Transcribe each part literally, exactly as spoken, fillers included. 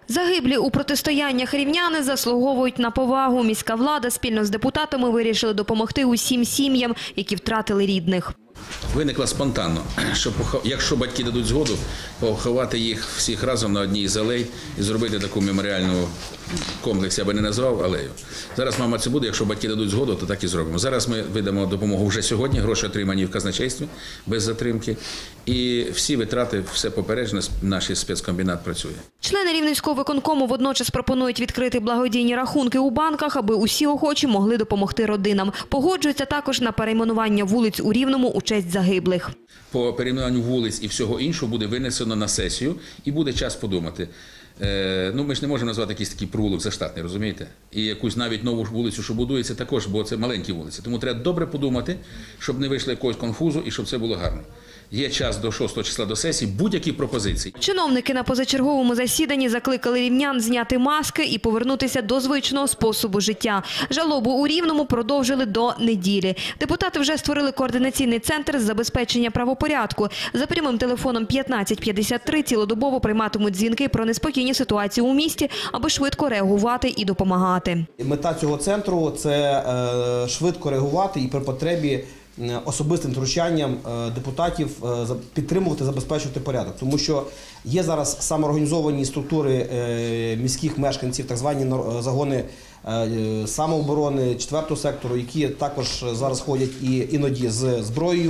Загиблі у протистояннях рівняни заслуговують на повагу. Міська влада спільно з депутатами вирішили допомогти усім сім'ям, які втратили рідних. Виникла спонтанно, що якщо батьки дадуть згоду, поховати їх всіх разом на одній із алей і зробити таку меморіальну комплекс, я би не назвав алею. Зараз, мама, це буде, якщо батьки дадуть згоду, то так і зробимо. Зараз ми видамо допомогу вже сьогодні, гроші отримані в казначействі без затримки. І всі витрати, все попереджено, наш спецкомбінат працює. Члени Рівненського виконкому водночас пропонують відкрити благодійні рахунки у банках, аби усі охочі могли допомогти родинам. Погоджуються також на перейменування вулиць у Рівному у честь загиблих. По перейменуванню вулиць і всього іншого буде винесено на сесію і буде час подумати. Е, ну, ми ж не можемо назвати якийсь такий провулок заштатний, розумієте? І якусь навіть нову вулицю, що будується, також, бо це маленькі вулиці. Тому треба добре подумати, щоб не вийшло якогось конфузу і щоб це було гарно. Є час до шостого числа до сесії, будь-які пропозиції. Чиновники на позачерговому засіданні закликали рівнян зняти маски і повернутися до звичного способу життя. Жалобу у Рівному продовжили до неділі. Депутати вже створили координаційний центр з забезпечення правопорядку. За прямим телефоном п'ятнадцять п'ятдесят три цілодобово прийматимуть дзвінки про неспокійні ситуації у місті, аби швидко реагувати і допомагати. Мета цього центру – це швидко реагувати і при потребі особистим втручанням депутатів підтримувати, забезпечувати порядок. Тому що є зараз самоорганізовані структури міських мешканців, так звані загони самооборони, четвертого сектору, які також зараз ходять і іноді з зброєю.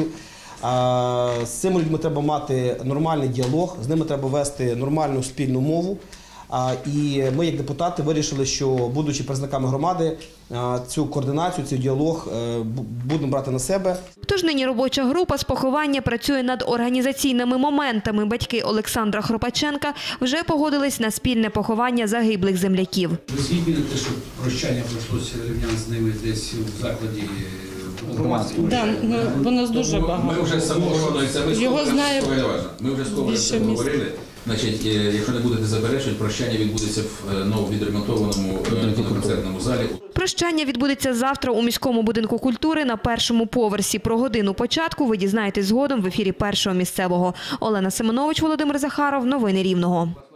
З цими людьми треба мати нормальний діалог, з ними треба вести нормальну спільну мову. І ми, як депутати, вирішили, що, будучи представниками громади, цю координацію, цей діалог будемо брати на себе. Тож нині робоча група з поховання працює над організаційними моментами. Батьки Олександра Хропаченка вже погодились на спільне поховання загиблих земляків. Ви згідні, що прощання пройшлося рівнян з ними десь в закладі громадського? Так, бо нас дуже багато. Ми вже з самообороною, це Його знає Ми вже з тобою говорили. Значить, якщо не будете заперечувати, прощання відбудеться в нововідремонтованому концертному залі. Прощання відбудеться завтра у міському будинку культури на першому поверсі. Про годину початку ви дізнаєтесь згодом в ефірі першого місцевого. Олена Семенович, Володимир Захаров. Новини Рівного.